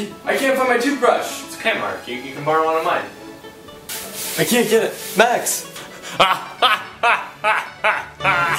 I can't find my toothbrush. It's okay, Mark. You can borrow one of mine. I can't get it. Max!